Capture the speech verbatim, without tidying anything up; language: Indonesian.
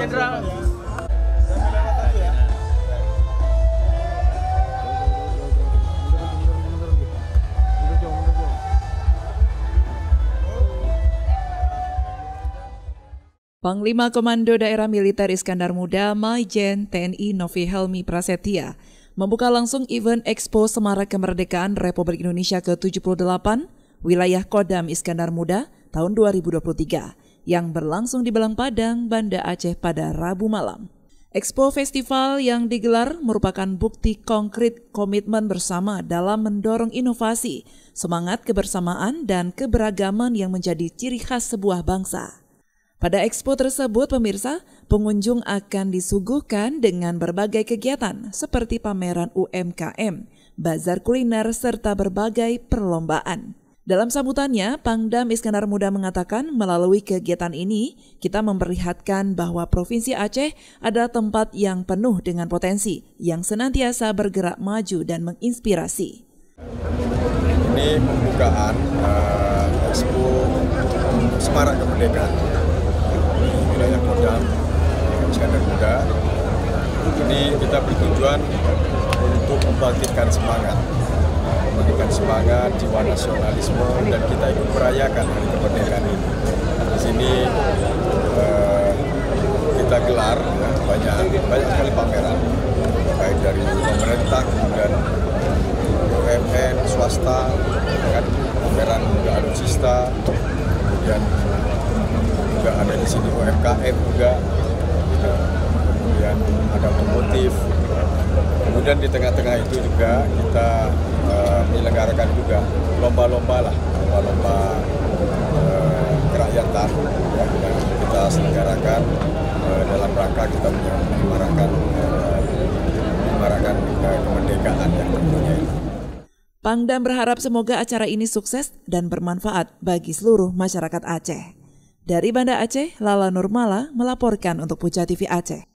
Jenderal. Panglima Komando Daerah Militer Iskandar Muda Maijen T N I Novi Helmi Prasetya membuka langsung event Expo Semarak Kemerdekaan Republik Indonesia ke tujuh puluh delapan wilayah Kodam Iskandar Muda tahun dua ribu dua puluh tiga yang berlangsung di Belang Padang, Banda Aceh pada Rabu malam. Expo Festival yang digelar merupakan bukti konkret komitmen bersama dalam mendorong inovasi, semangat kebersamaan dan keberagaman yang menjadi ciri khas sebuah bangsa. Pada expo tersebut, pemirsa, pengunjung akan disuguhkan dengan berbagai kegiatan seperti pameran U M K M, bazar kuliner, serta berbagai perlombaan. Dalam sambutannya, Pangdam Iskandar Muda mengatakan melalui kegiatan ini, kita memperlihatkan bahwa Provinsi Aceh adalah tempat yang penuh dengan potensi, yang senantiasa bergerak maju dan menginspirasi. Ini pembukaan uh, Expo Semarak Kemerdekaan wilayah Kodam Iskandar Muda. Ini kita bertujuan untuk membangkitkan semangat, membangkitkan semangat jiwa nasionalisme, dan kita ikut merayakan hari kemerdekaan ini. Di sini eh, kita gelar ya, banyak banyak sekali pameran, baik dari pemerintah kemudian B U M N, swasta, kan pameran juga alutsista, kemudian juga ada di sini U M K M juga, gitu. Kemudian ada otomotif, kemudian di tengah-tengah itu juga kita uh, menyelenggarakan juga lomba-lomba lah, lomba-lomba uh, kerakyatan ya, yang kita selenggarakan uh, dalam rangka kita menyemarakan uh, menyemarakan uh, kemerdekaan yang tentunya ini. Pangdam berharap semoga acara ini sukses dan bermanfaat bagi seluruh masyarakat Aceh. Dari Banda Aceh, Lala Nurmala melaporkan untuk Puja T V Aceh.